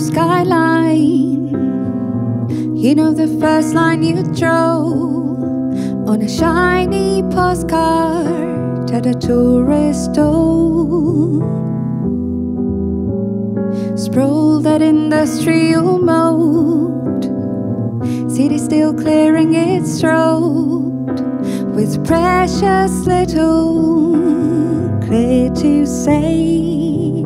skyline. You know the first line you draw on a shiny postcard at a tourist store. Sprawl that industrial mode, city still clearing its throat with precious little clear to say.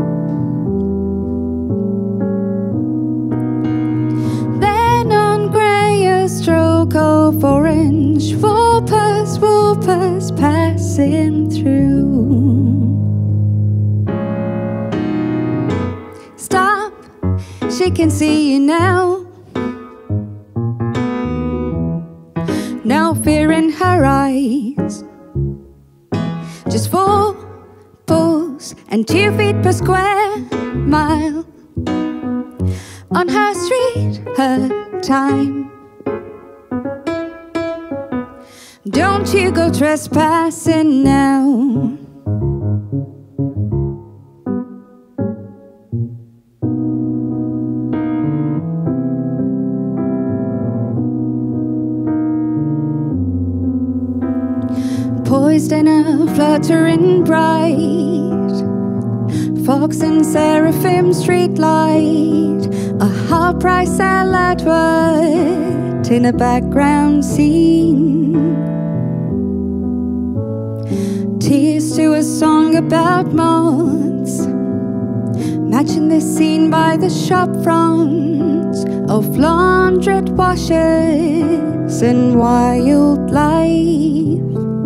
Then on grey a stroke of orange, whoopers, whoopers passing through. Stop, she can see you now. No fear in her eyes, just 4 pulls and 2 feet per square mile. On her street, her time. Don't you go trespassing now. Poised in a fluttering bright fox and seraphim street light, a half-price salad word in a background scene. Tears to a song about moths, matching the scene by the shop fronts of Laundrette Washers and Wildlife.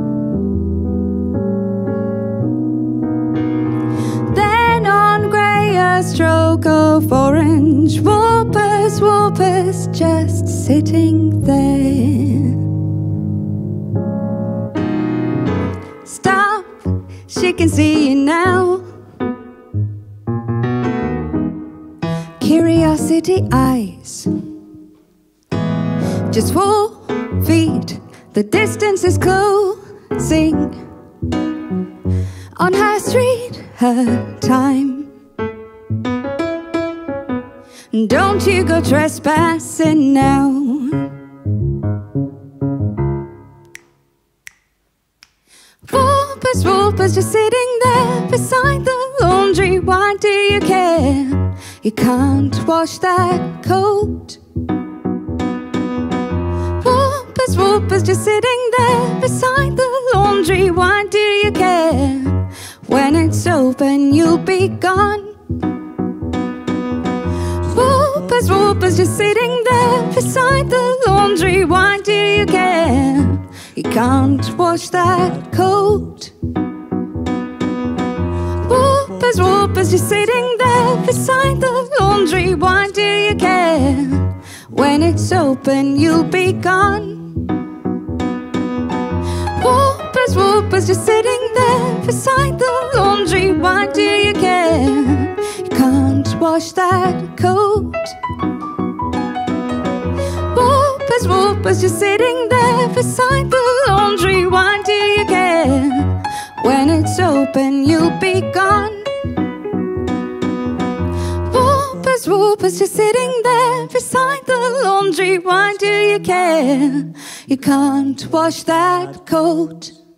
A stroke of orange, whoopers, whoopers just sitting there. Stop, she can see you now. Curiosity eyes, just 4 feet, the distance is closing. On her street, her time. Don't you go trespassing now. Whoopers, whoopers just sitting there beside the laundry. Why do you care? You can't wash that coat. Whoopers, whoopers just sitting there beside the laundry. Why do you care? When it's open you'll be gone. Whoopers, whoopers just sitting there beside the laundry. Why do you care? You can't wash that coat. Whoopers, whoopers just sitting there beside the laundry. Why do you care? When it's open you'll be gone. Whoopers, whoopers just sitting there beside the laundry. Why do you care? You can't wash that coat. Whoopers, whoopers just sitting there beside the laundry. Why do you care? When it's open you'll be gone. Whoopers, whoopers just sitting there beside the laundry. Why do you care? You can't wash that coat.